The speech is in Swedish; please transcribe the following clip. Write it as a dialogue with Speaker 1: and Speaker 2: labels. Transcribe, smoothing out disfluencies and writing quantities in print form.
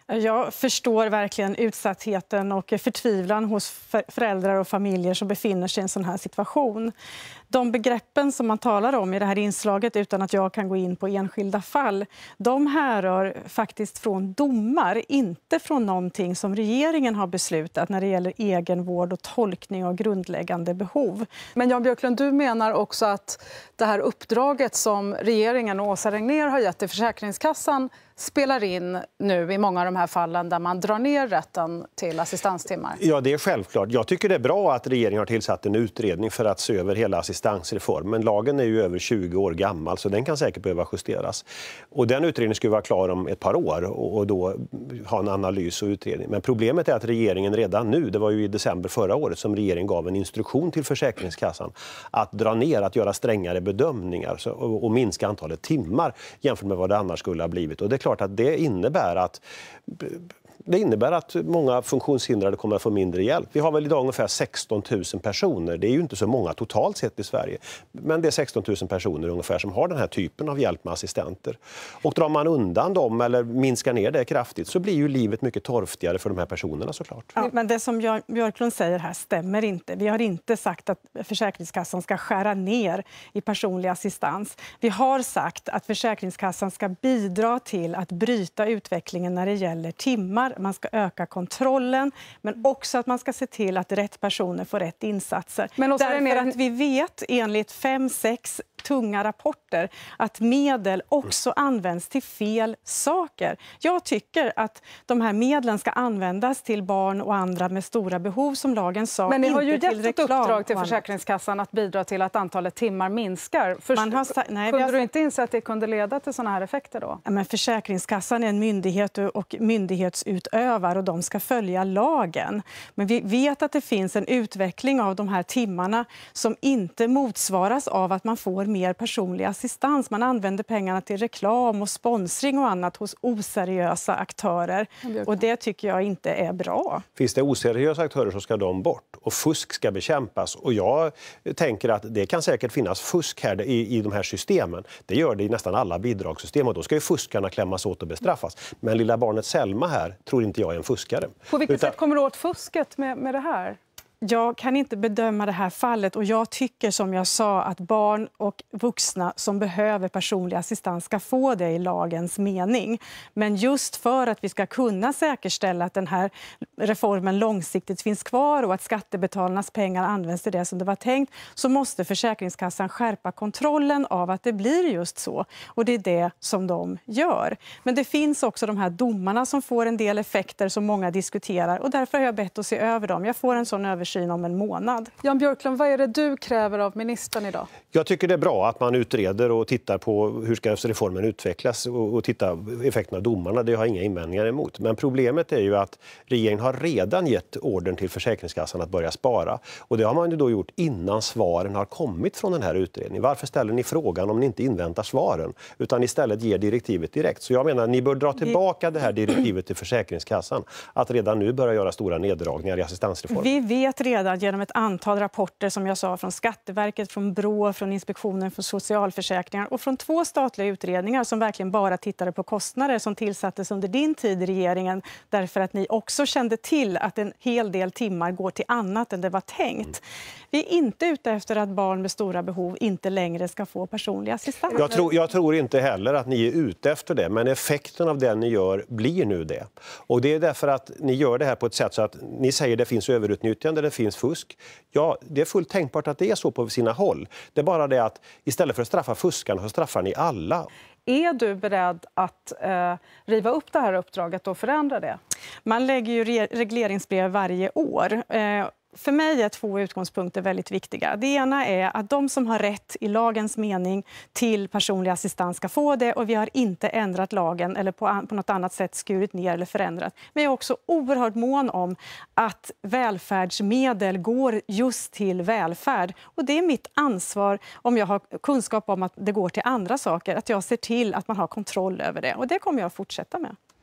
Speaker 1: Jag förstår verkligen utsattheten och förtvivlan hos föräldrar och familjer som befinner sig i en sån här situation. De begreppen som man talar om i det här inslaget, utan att jag kan gå in på enskilda fall, de härrör faktiskt från domar, inte från någonting som regeringen har beslutat när det gäller egenvård och tolkning av grundläggande behov.
Speaker 2: Men Jan Björklund, du menar också att det här uppdraget som regeringen och Åsa Regnér har gett till Försäkringskassan spelar in nu i många av de här fallen där man drar ner rätten till assistanstimmar?
Speaker 3: Ja, det är självklart. Jag tycker det är bra att regeringen har tillsatt en utredning för att se över hela assistansreformen. Lagen är ju över 20 år gammal, så den kan säkert behöva justeras. Och den utredningen skulle vara klar om ett par år och då ha en analys och utredning. Men problemet är att regeringen redan nu, det var ju i december förra året som regeringen gav en instruktion till Försäkringskassan att dra ner, att göra strängare bedömningar och minska antalet timmar jämfört med vad det annars skulle ha blivit. Och det är klart att det innebär att många funktionshindrade kommer att få mindre hjälp. Vi har väl idag ungefär 16 000 personer. Det är ju inte så många totalt sett i Sverige. Men det är 16 000 personer ungefär som har den här typen av hjälp med assistenter. Och drar man undan dem eller minskar ner det kraftigt så blir ju livet mycket torftigare för de här personerna såklart.
Speaker 1: Ja, men det som Jan Björklund säger här stämmer inte. Vi har inte sagt att Försäkringskassan ska skära ner i personlig assistans. Vi har sagt att Försäkringskassan ska bidra till att bryta utvecklingen när det gäller timmar. Man ska öka kontrollen, men också att man ska se till att rätt personer får rätt insatser. Men därför att vi vet enligt 5-6 tunga rapporter att medel också används till fel saker. Jag tycker att de här medlen ska användas till barn och andra med stora behov som lagen sa.
Speaker 2: Men ni har ju gett ett uppdrag till Försäkringskassan att bidra till att antalet timmar minskar. Kunde du inte inse att det kunde leda till sådana här effekter då?
Speaker 1: Ja, men Försäkringskassan är en myndighet och myndighetsutövare och de ska följa lagen. Men vi vet att det finns en utveckling av de här timmarna som inte motsvaras av att man får mer personlig assistans. Man använder pengarna till reklam och sponsring och annat hos oseriösa aktörer. Och det tycker jag inte är bra.
Speaker 3: Finns det oseriösa aktörer så ska de bort och fusk ska bekämpas. Och jag tänker att det kan säkert finnas fusk här i de här systemen. Det gör det i nästan alla bidragssystem och då ska ju fuskarna klämmas åt och bestraffas. Men lilla barnet Selma här tror inte jag är en fuskare.
Speaker 2: På vilket sätt kommer du åt fusket med det här?
Speaker 1: Jag kan inte bedöma det här fallet och jag tycker som jag sa att barn och vuxna som behöver personlig assistans ska få det i lagens mening. Men just för att vi ska kunna säkerställa att den här reformen långsiktigt finns kvar och att skattebetalarnas pengar används till det som det var tänkt så måste Försäkringskassan skärpa kontrollen av att det blir just så. Och det är det som de gör. Men det finns också de här domarna som får en del effekter som många diskuterar och därför har jag bett att se över dem. Jag får en sån översyn om en månad.
Speaker 2: Jan Björklund, vad är det du kräver av ministern idag?
Speaker 3: Jag tycker det är bra att man utreder och tittar på hur ska reformen utvecklas och titta på effekterna av domarna. Det har jag inga invändningar emot. Men problemet är ju att regeringen har redan gett ordern till Försäkringskassan att börja spara. Och det har man ju då gjort innan svaren har kommit från den här utredningen. Varför ställer ni frågan om ni inte inväntar svaren? Utan istället ger direktivet direkt. Så jag menar att ni bör dra tillbaka det här direktivet till Försäkringskassan. Att redan nu börja göra stora neddragningar i assistansreformen.
Speaker 1: Vi vet redan genom ett antal rapporter som jag sa från Skatteverket, från BRÅ, från Inspektionen för socialförsäkringar och från 2 statliga utredningar som verkligen bara tittade på kostnader som tillsattes under din tid i regeringen därför att ni också kände till att en hel del timmar går till annat än det var tänkt. Vi är inte ute efter att barn med stora behov inte längre ska få personlig assistans.
Speaker 3: Jag tror inte heller att ni är ute efter det, men effekten av det ni gör blir nu det. Och det är därför att ni gör det här på ett sätt så att ni säger att det finns överutnyttjande, det finns fusk. Ja, det är fullt tänkbart att det är så på sina håll. Det är bara det att istället för att straffa fuskarna så straffar ni alla.
Speaker 2: Är du beredd att riva upp det här uppdraget och förändra det?
Speaker 1: Man lägger ju regleringsbrev varje år. För mig är 2 utgångspunkter väldigt viktiga. Det ena är att de som har rätt i lagens mening till personlig assistans ska få det och vi har inte ändrat lagen eller på något annat sätt skurit ner eller förändrat. Men jag är också oerhört mån om att välfärdsmedel går just till välfärd. Och det är mitt ansvar om jag har kunskap om att det går till andra saker, att jag ser till att man har kontroll över det. Och det kommer jag att fortsätta med.